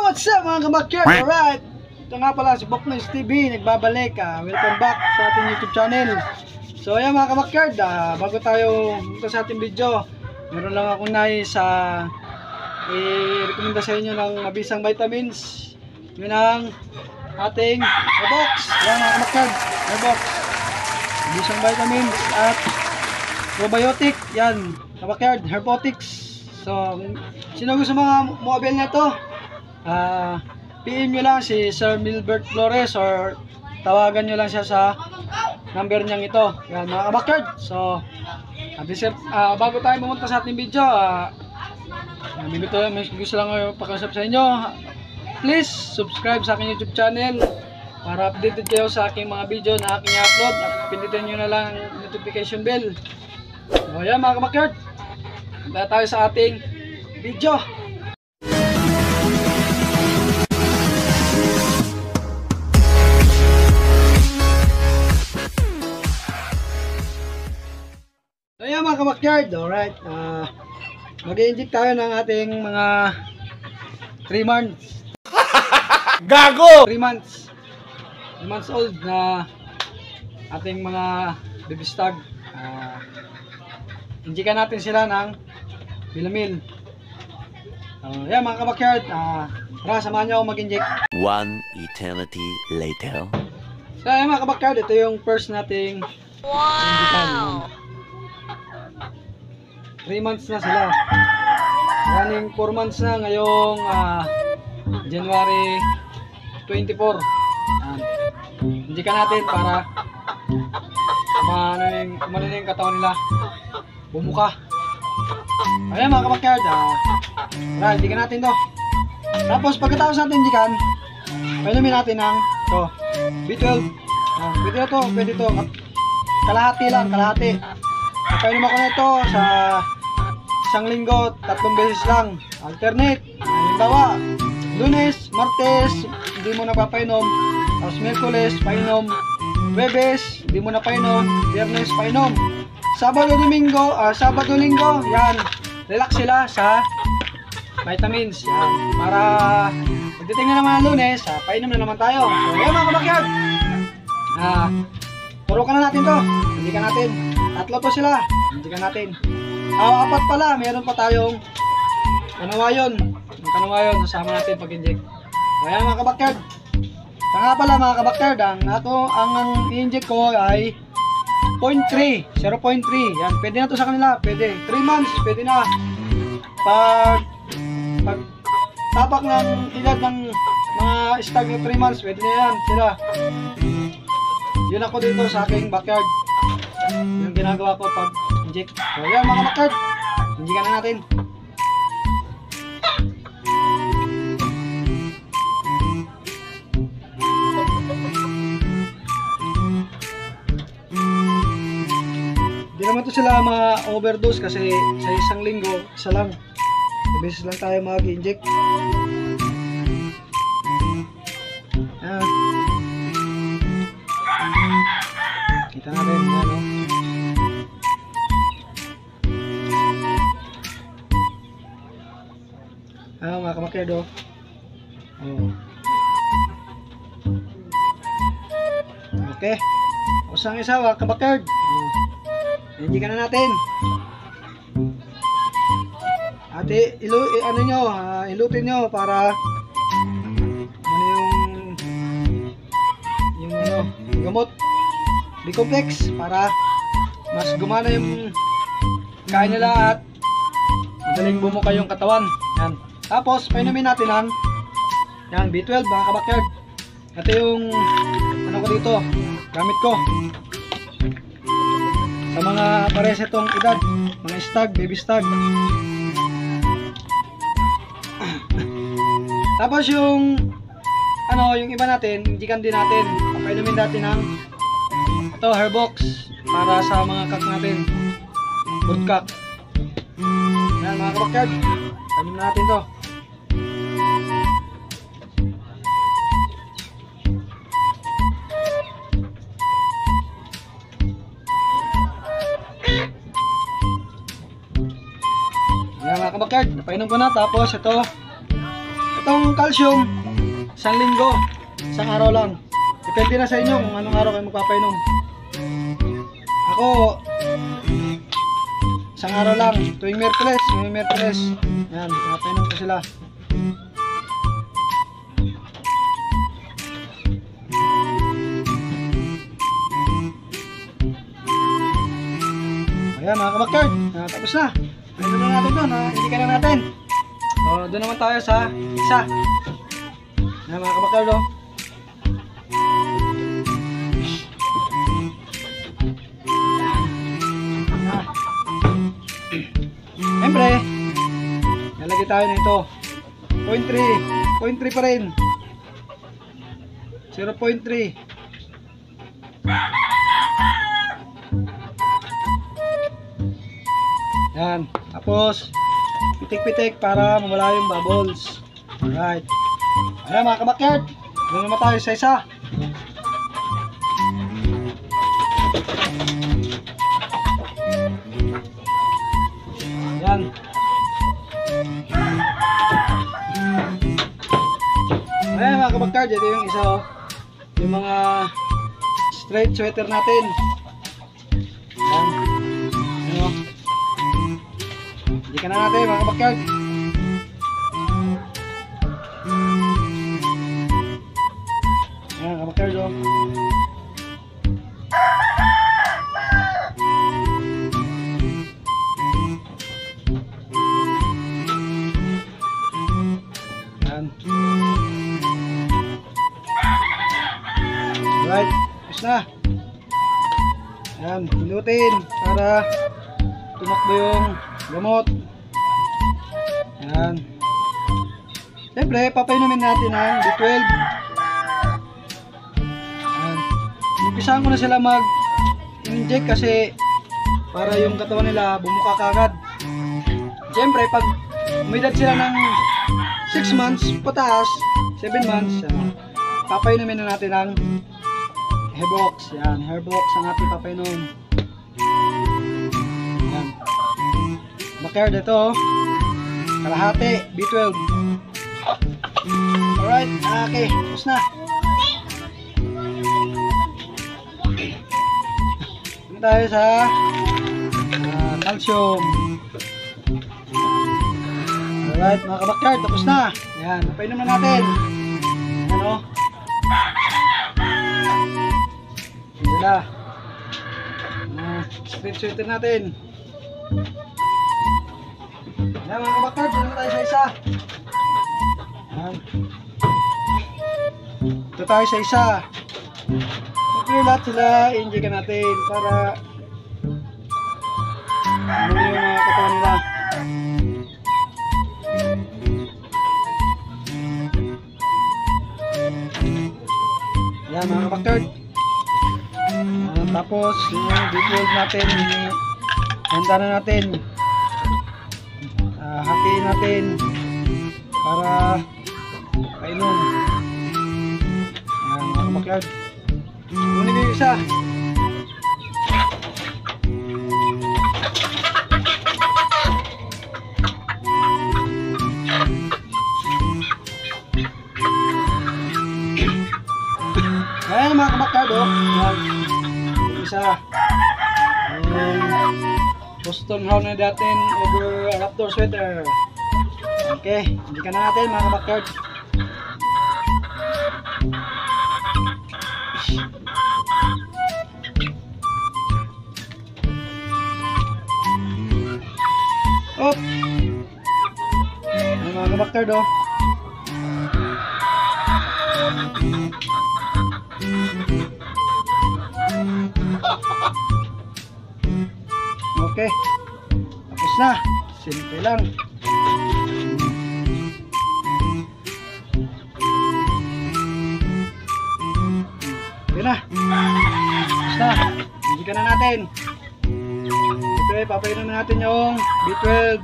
What's up mga kabakyard? Alright, ito nga pala si Boknoy TV, nagbabalik. Welcome back sa ating YouTube channel. So ayan mga kabakyard, bago tayo punta sa ating video, meron lang akong nais i-recommenda sa inyo ng mabisang vitamins. Yun ang ating Hairbox. Yan mga kabakyard, Hairbox, mabisang vitamins at probiotic. Yan kabakyard, Hairbotics. So sino gusto mga mo-avail na ito, PM nyo lang si Sir Milbert Flores or tawagan nyo lang siya sa number niyang ito. Yan mga kabakyard. So bago tayo pumunta sa ating video, may gusto lang pakiusap sa inyo. Please subscribe sa aking YouTube channel para updated kayo sa aking mga video na aking i-upload, at pindutin nyo na lang ang notification bell. So yan mga kabakyard, punta tayo sa ating video. So yan mga kabakyard, alright, mag-i-inject tayo ng ating mga 3 months. Gago! 3 months old na ating mga baby stag. Injectan natin sila ng Bilamil. Yan mga kabakyard, tara samahan nyo ako mag-inject. 1 eternity later. So yan mga kabakyard, ito yung first nating injectan. 3 months na sila. Running 4 months na ngayong January 24. Injectan natin para kumano yung katawan nila, bumuka. Ayan mga kabakyard, tara, injectan natin to. Tapos pagkatapos natin injectan, painumin natin ng B12. Pwede to, pwede to. Kalahati lang, kalahati. Painom ako na ito sa isang linggo, 3 beses lang. Alternate. Halimbawa, Lunes, Martes, hindi mo napapainom. Tapos Miyerkules, painom. Huwebes, hindi mo na painom. Biyernes, painom. Sabado, Linggo, yan. Relax sila sa vitamins. Yan. Para pagdating na naman ang Lunes, painom na naman tayo. So, yan mga kabakyard. Turukan na natin to. Hindi ka natin. 3 to sila. Hindi ka natin. 4 pala. Meron pa tayong kanawayon. Yung kanawayon, nasama natin pag-inject. Ayan mga kabakyard. Nga pala mga kabakyard, ang i-inject ko ay 0.3. 0.3. Yan. Pwede na to sa kanila. Pwede. 3 months. Pwede na. Pag tapak ng edad ng mga stag na 3 months, pwede na yan sila. Yun ako dito sa aking backyard. Yung ginagawa ko pag inject. So yan mga backyard, injectan na natin. Hindi naman to sila ma-overdose kasi sa isang linggo, isa lang. Beses lang tayo mag-inject. Kita natin ano. Mga kabakyard, okay. Tapos ang isa mga kabakyard, injectan na natin. At ilutin nyo para yung gamot B-complex, para mas gumana yung kain nila at madaling bumuka yung katawan. Yan. Tapos painumin natin ang B12 mga kabakyard. Ito yung ano ko dito, gamit ko sa mga pares itong edad, mga stag, baby stag. Tapos yung iba natin, injectan din natin. Painumin natin ng Hairbox para sa mga kak natin, good kak. Yan mga kabakyard, painumin natin to. Yan mga kabakyard, napainom ko na. Tapos ito Itong calcium, 1 linggo, 1 araw lang. Depende na sa inyo kung anong araw kayo magpapainom. Ako, 1 araw lang, tuwing Miyerkules. Yan, magpapainom ko sila. Ayan mga kabakard, tapos na. Pwede na natin doon, hindi ka na natin. So, doon naman tayo sa isa. Ayan mga kabakard, oh. Siyempre, nalagay tayo nito. 0.3 pa rin. 0.3. Yan. Tapos, pitik-pitik para mawala yung bubbles. Alright. Ayan mga kabakyard. Doon naman tayo sa isa. Ayan. Ayan mga kabakyard. Ito yung isa, oh. Yung mga straight sweater natin. Ayan. Ano? Hindi ka na natin mga kabakyard. Ayan kabakyard, oh. Ayan. Alright, tapos na. Ayan, pinutin para tumakbo yung gamot. Ayan. Siyempre, papainumin natin ang B12. Ayan. Umpisahan ko na sila mag-inject kasi para yung katawan nila bumuka kagad. Siyempre, pag umidad sila ng 6 months pataas, 7 months, papainumin na natin ang Herbox. Yan, Herbox ang ating papainom. Yan. Bakard ito, kalahati, B12. Alright, okay, tapos na. Dito tayo sa calcium. Alright, mga kabakard, tapos na. Yan, napainom na natin. Ano? Sila. Straight sweater natin. Yan mga kabakard, dito tayo sa isa. Yan. Dito tayo sa isa. Siyempre lahat sila, i-inject natin para ano yung mga katawan nila. Yan mga kabakard. Tapos yung B12 natin, handa na natin. Hatiin natin para painom. Yan mga kabakard. Kunin ko yung isa. Ayan mga kabakard, oh. Isa yung Boston Hound na natin over Raptor sweater. Okay, hindi ka na natin mga kabakard. Oh, ayan mga kabakard, oh. Okay, tapos na. Simple lang. Okay na. Tapos na. Hindi ka na natin. Okay, papainom na natin yung B12.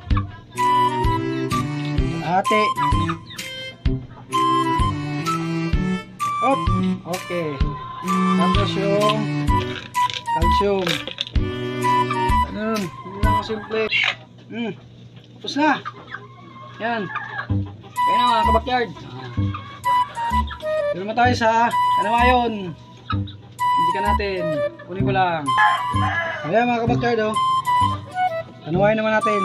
Ate. Oh, okay. Tapos yung calcium. Ganun, hindi lang simple. Tapos na. Yan. Kaya na mga kabakyard. Dito naman tayo sa kanawayon. Hindi ka natin. Kunin ko lang. Ayan mga kabakyard oh. Kanawayon naman natin.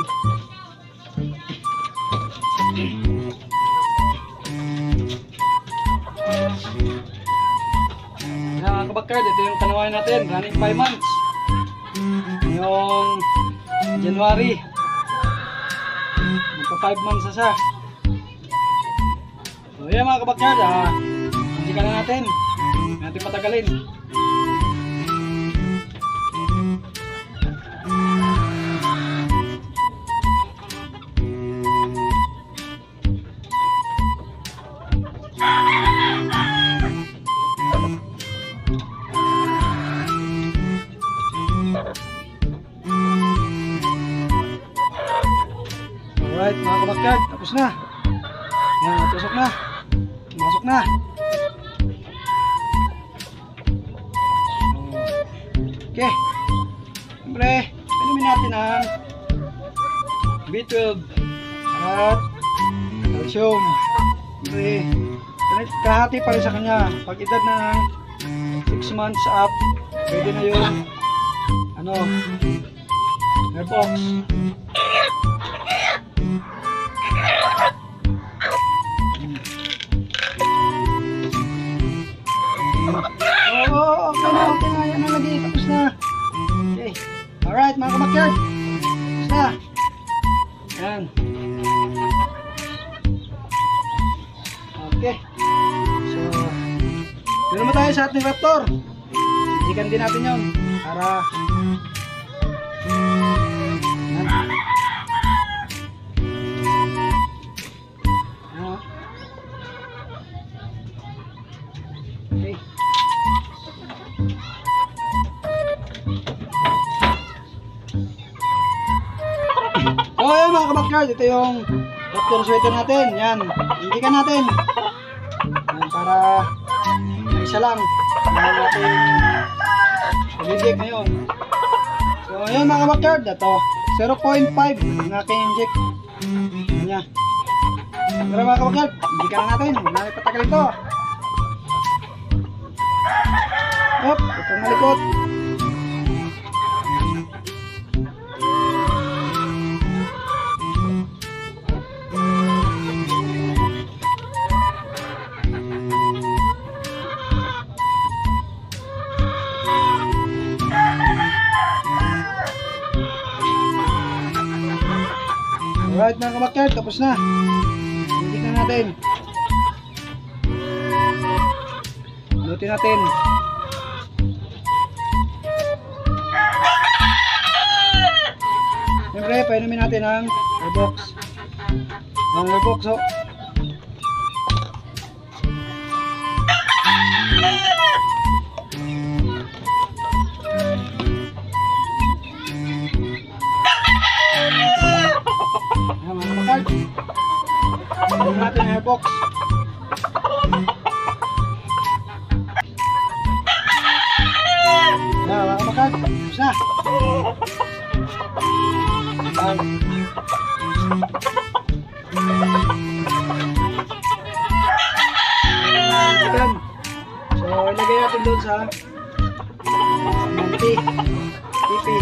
Ayan mga kabakyard. Ito yung kanawayon natin. Running 5 months. Yung January. Magpa 5 months na siya. So ayan mga kabakyard. Hindi ka na natin. Hindi natin patagalin. Alright mga kabakyard, tapos na. Yan, natusok na. Masok na. Okay. Siyempre, inumin natin ang B12 at calcium. Siyempre, kahati pa rin sa kanya. Pag edad na ng 6 months up, pwede na yung Airbox. Okay na, yan na lagi, tapos na. Okay, alright mga kabakyard, tapos na. Yan. Okay, so yun naman tayo sa ating raptor. Siksikan din natin yun para yan. Okay. So ayan mga kabakyard, ito yung raptor sweater natin. Yan, hindikan natin. Yan, para isa lang natin i-inject ngayon. So ayan mga kabakyard, ito 0.5 ang aking inject. Yan. Pero mga kabakyard, hindikan na natin. Huwag natin patagalin ito. Hop, huwag kang malikot. Alright mga kabakyard, tapos na. Hindi na natin. Lutin natin. Siyempre, painumin natin ang Airbox. Ang Airbox, oh. Ayan mga kabakyard. Painumin natin ang Airbox. Ayan mga kabakyard, tapos na. Ayan. So ilagay natin doon sa manti tipi.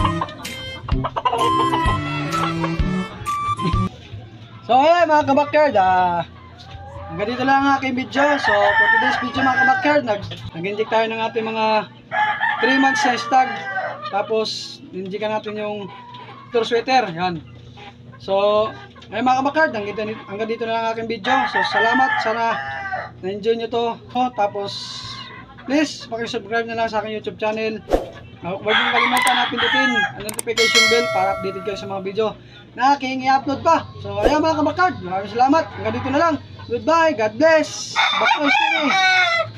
So ayan mga kabakyard, hanggang dito lang ang aking video. So for today's video mga kabakyard, nag-inject tayo ng ating mga 3 months na stag. Tapos injectan natin yung sweater, yan. So, ay mga kabakyard, hanggang dito na lang ang aking video. So, salamat, sana na-enjoy nyo to. Tapos, please, pakisubscribe na lang sa aking YouTube channel. Huwag niyong kalimutan na pindutin ang notification bell para updated kayo sa mga video na aking i-upload pa. So, ayan mga kabakyard, maraming salamat. Hanggang dito na lang. Goodbye, God bless. Back to TV.